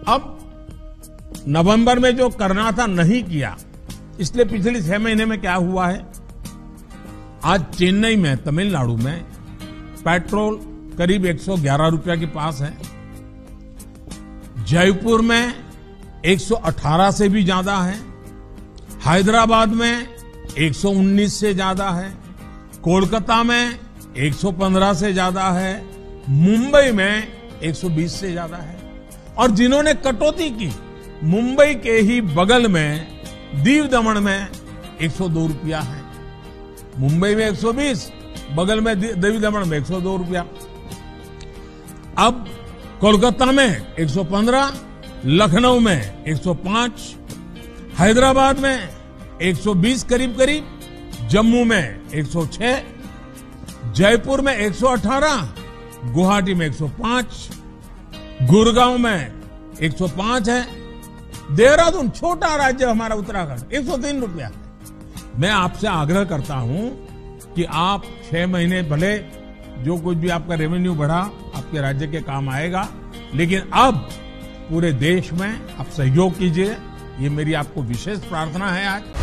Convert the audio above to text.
अब नवंबर में जो करना था नहीं किया, इसलिए पिछले 6 महीने में क्या हुआ है, आज चेन्नई में, तमिलनाडु में पेट्रोल करीब 111 रुपया के पास है। जयपुर में 118 से भी ज्यादा है। हैदराबाद में 119 से ज्यादा है। कोलकाता में 115 से ज्यादा है। मुंबई में 120 से ज्यादा है। और जिन्होंने कटौती की, मुंबई के ही बगल में दीव दमन में 102 रुपया है। मुंबई में 120, बगल में दीव दमन में 102 रुपया। अब कोलकाता में 115, लखनऊ में 105, हैदराबाद में 120 करीब, जम्मू में 106, जयपुर में 118, गुवाहाटी में 105, गुड़गांव में 105 है। देहरादून, छोटा राज्य हमारा उत्तराखंड, 103 रुपया। मैं आपसे आग्रह करता हूं कि आप 6 महीने भले जो कुछ भी आपका रेवेन्यू बढ़ा आपके राज्य के काम आएगा, लेकिन अब पूरे देश में आप सहयोग कीजिए। ये मेरी आपको विशेष प्रार्थना है आज।